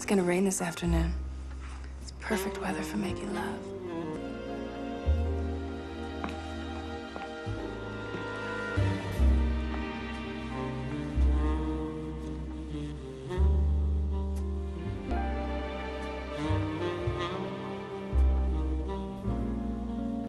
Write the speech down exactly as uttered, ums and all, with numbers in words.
It's gonna rain this afternoon. It's perfect weather for making love.